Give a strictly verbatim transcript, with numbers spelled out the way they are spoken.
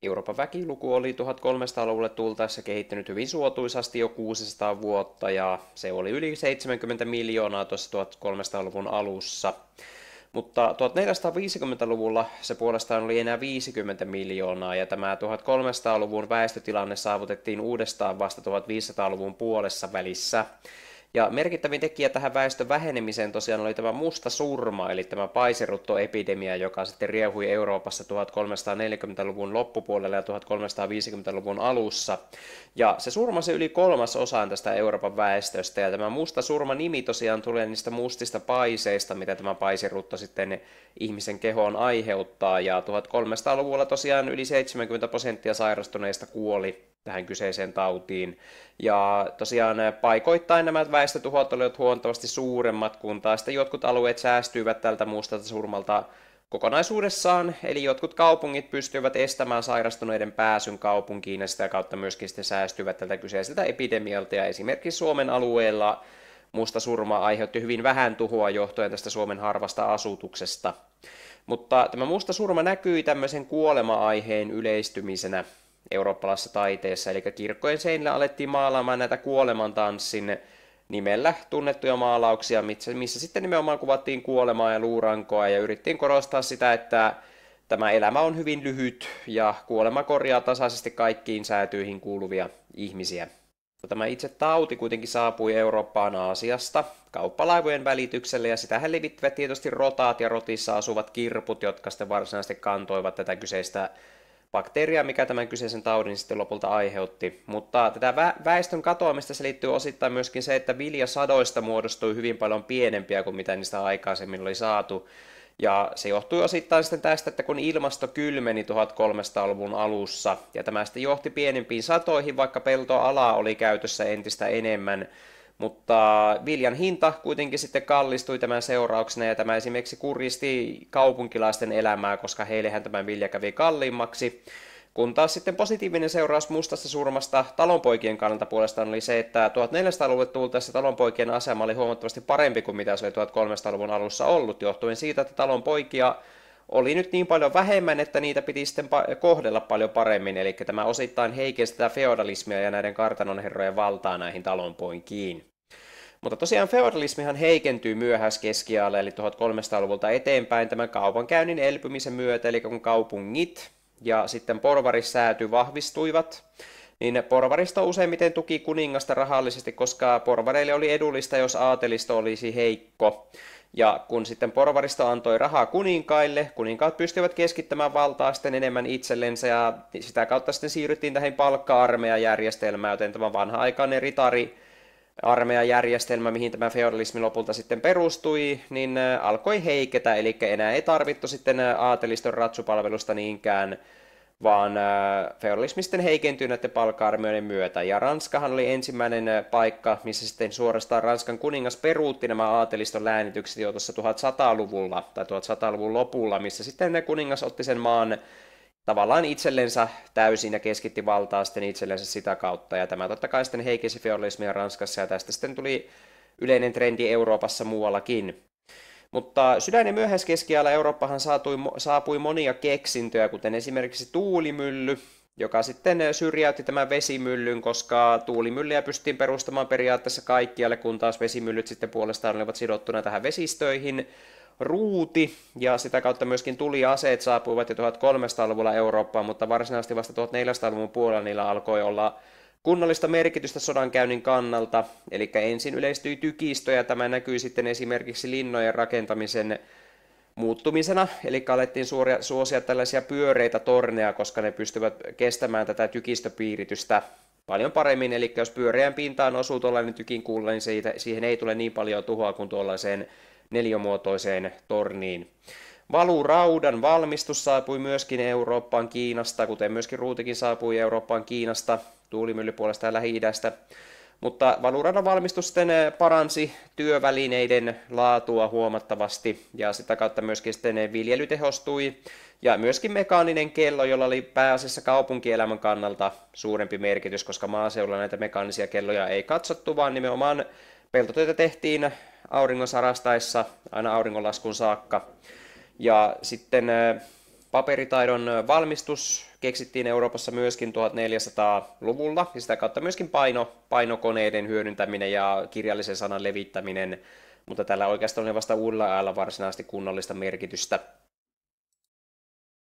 Euroopan väkiluku oli tuhatkolmesataaluvulle tultaessa kehittynyt hyvin suotuisasti jo kuusisataa vuotta ja se oli yli seitsemänkymmentä miljoonaa tuossa tuhatkolmesataaluvun alussa. Mutta tuhatneljäsataaviisikymmentäluvulla se puolestaan oli enää viisikymmentä miljoonaa ja tämä tuhatkolmesataaluvun väestötilanne saavutettiin uudestaan vasta tuhatviisisataaluvun puolessa välissä. Ja merkittävin tekijä tähän väestön vähenemiseen tosiaan oli tämä musta surma, eli tämä paiseruttoepidemia, joka sitten riehui Euroopassa tuhatkolmesataaneljäkymmentäluvun loppupuolella ja tuhatkolmesataaviisikymmentäluvun alussa. Ja se surmasi yli kolmasosaan tästä Euroopan väestöstä, ja tämä musta surma nimi tosiaan tulee niistä mustista paiseista, mitä tämä paisirutto sitten ihmisen kehoon aiheuttaa, ja tuhatkolmesataaluvulla tosiaan yli seitsemänkymmentä prosenttia sairastuneista kuoli tähän kyseiseen tautiin. Ja tosiaan paikoittain nämä väestötuhot olivat huomattavasti suuremmat, kun taas jotkut alueet säästyivät tältä mustalta surmalta kokonaisuudessaan, eli jotkut kaupungit pystyivät estämään sairastuneiden pääsyn kaupunkiin ja sitä kautta myöskin sitten säästyivät tältä kyseiseltä epidemialta. Ja esimerkiksi Suomen alueella musta surma aiheutti hyvin vähän tuhoa johtuen tästä Suomen harvasta asutuksesta. Mutta tämä musta surma näkyi tämmöisen kuolema-aiheen yleistymisenä eurooppalaisessa taiteessa, eli kirkkojen seinillä alettiin maalaamaan näitä kuolemantanssin nimellä tunnettuja maalauksia, missä, missä sitten nimenomaan kuvattiin kuolemaa ja luurankoa ja yrittiin korostaa sitä, että tämä elämä on hyvin lyhyt ja kuolema korjaa tasaisesti kaikkiin säätyihin kuuluvia ihmisiä. Tämä itse tauti kuitenkin saapui Eurooppaan Aasiasta kauppalaivojen välityksellä ja sitähän levittivät tietysti rotaat ja rotissa asuvat kirput, jotka sitten varsinaisesti kantoivat tätä kyseistä bakteeria, mikä tämän kyseisen taudin sitten lopulta aiheutti. Mutta tätä väestön katoamista selittyy osittain myöskin se, että viljasadoista muodostui hyvin paljon pienempiä kuin mitä niistä aikaisemmin oli saatu. Ja se johtui osittain sitten tästä, että kun ilmasto kylmeni tuhatkolmesataaluvun alussa, ja tämä sitten johti pienempiin satoihin, vaikka peltoalaa oli käytössä entistä enemmän, mutta viljan hinta kuitenkin sitten kallistui tämän seurauksena, ja tämä esimerkiksi kuristi kaupunkilaisten elämää, koska heillehän tämä vilja kävi kalliimmaksi. Kun taas sitten positiivinen seuraus mustasta surmasta talonpoikien kannalta puolestaan oli se, että tuhatneljäsataaluvulle tultaessa talonpoikien asema oli huomattavasti parempi kuin mitä se oli tuhatkolmesataaluvun alussa ollut, johtuen siitä, että talonpoikia oli nyt niin paljon vähemmän, että niitä piti sitten kohdella paljon paremmin, eli tämä osittain heikensi tätä feodalismia ja näiden kartanonherrojen valtaa näihin talonpoikiin. Mutta tosiaan feodalismihan heikentyy myöhäiskeskiajalle, eli tuhatkolmesataaluvulta eteenpäin tämän kaupankäynnin elpymisen myötä, eli kun kaupungit ja sitten porvarissääty vahvistuivat, niin porvaristo useimmiten tuki kuningasta rahallisesti, koska porvareille oli edullista, jos aatelisto olisi heikko. Ja kun sitten porvaristo antoi rahaa kuninkaille, kuninkaat pystyivät keskittämään valtaa sitten enemmän itsellensä ja sitä kautta sitten siirryttiin tähän palkka-armeijajärjestelmään, joten tämä vanha-aikainen ritari armeijajärjestelmä, mihin tämä feodalismi lopulta sitten perustui, niin alkoi heiketä, eli enää ei tarvittu sitten aateliston ratsupalvelusta niinkään, vaan feodalismi sitten heikentyi näiden palkka-armeijoiden myötä. Ja Ranskahan oli ensimmäinen paikka, missä sitten suorastaan Ranskan kuningas peruutti nämä aateliston läänitykset jo tuossa tuhatsataa-luvulla tai tuhatsataa-luvun lopulla, missä sitten ne kuningas otti sen maan tavallaan itsellensä täysin ja keskitti valtaa sitten itsellensä sitä kautta. Ja tämä totta kai sitten heikensi feodalismia Ranskassa ja tästä sitten tuli yleinen trendi Euroopassa muuallakin. Mutta sydän- ja myöhäiskeskiajalla Eurooppahan saapui, saapui monia keksintöjä, kuten esimerkiksi tuulimylly, joka sitten syrjäytti tämän vesimyllyn, koska tuulimyllyjä pystyttiin perustamaan periaatteessa kaikkialle, kun taas vesimyllyt sitten puolestaan olivat sidottuna tähän vesistöihin. Ruuti ja sitä kautta myöskin tuliaseet saapuivat jo tuhatkolmesataaluvulla Eurooppaan, mutta varsinaisesti vasta tuhatneljäsataaluvun puolella niillä alkoi olla kunnollista merkitystä sodankäynnin kannalta, eli ensin yleistyi tykistö ja tämä näkyy sitten esimerkiksi linnojen rakentamisen muuttumisena, eli alettiin suoria, suosia tällaisia pyöreitä torneja, koska ne pystyvät kestämään tätä tykistöpiiritystä paljon paremmin, eli jos pyöreän pintaan osuu tuollainen tykinkuula, niin siitä, siihen ei tule niin paljon tuhoa kuin tuollaiseen neliömuotoiseen torniin. Valuraudan valmistus saapui myöskin Eurooppaan Kiinasta, kuten myöskin ruutikin saapui Eurooppaan Kiinasta, tuulimylly puolestaan Lähi-idästä. Mutta valuraudan valmistus sitten paransi työvälineiden laatua huomattavasti ja sitä kautta myöskin sitten viljely tehostui. Ja myöskin mekaaninen kello, jolla oli pääasiassa kaupunkielämän kannalta suurempi merkitys, koska maaseudulla näitä mekaanisia kelloja ei katsottu, vaan nimenomaan peltotöitä tehtiin auringon sarastaessa aina auringonlaskun saakka. Ja sitten Paperitaidon valmistus keksittiin Euroopassa myöskin tuhatneljäsataaluvulla, ja sitä kautta myöskin paino, painokoneiden hyödyntäminen ja kirjallisen sanan levittäminen, mutta tällä oikeastaan oli vasta uudella ajalla varsinaisesti kunnollista merkitystä.